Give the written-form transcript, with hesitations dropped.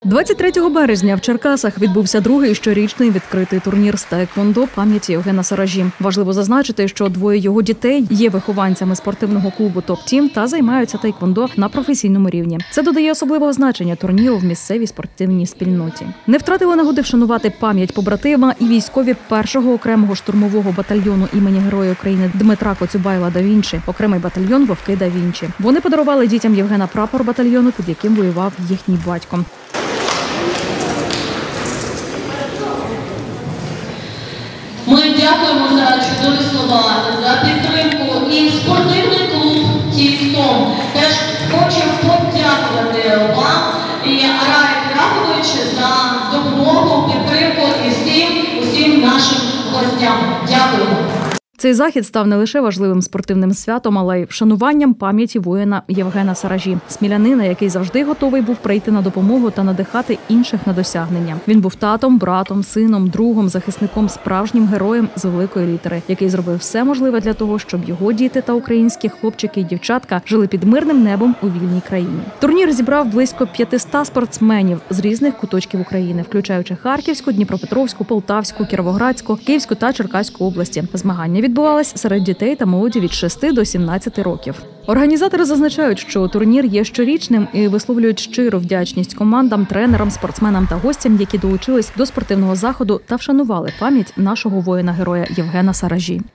23 березня в Черкасах відбувся другий щорічний відкритий турнір з таеквондо пам'яті Євгена Саражі. Важливо зазначити, що двоє його дітей є вихованцями спортивного клубу «Топ-Тім» та займаються таеквондо на професійному рівні. Це додає особливого значення турніру в місцевій спортивній спільноті. Не втратили нагоди вшанувати пам'ять побратима і військові 1-го окремого штурмового батальйону імені Героя України Дмитра Коцюбайла да Вінчі, окремий батальйон «Вовки да Вінчі». Вони подарували дітям Євгена прапор батальйону, під яким воював їхній батько. Ми дякуємо за чудові слова, за підтримку. І спортивний клуб «Тім» теж хоче подякувати вам і Раї Кракович за допомогу, підтримку і усім нашим гостям. Дякуємо. Цей захід став не лише важливим спортивним святом, але й вшануванням пам'яті воїна Євгена Саражі, смілянина, який завжди готовий був прийти на допомогу та надихати інших на досягнення. Він був татом, братом, сином, другом, захисником, справжнім героєм з великої літери, який зробив все можливе для того, щоб його діти та українські хлопчики і дівчатка жили під мирним небом у вільній країні. Турнір зібрав близько 500 спортсменів з різних куточків України, включаючи Харківську, Дніпропетровську, Полтавську, Кіровоградську, Київську та Черкаську області. Змагання відбувалось серед дітей та молоді від 6 до 17 років. Організатори зазначають, що турнір є щорічним і висловлюють щиру вдячність командам, тренерам, спортсменам та гостям, які долучились до спортивного заходу та вшанували пам'ять нашого воїна-героя Євгена Саражі.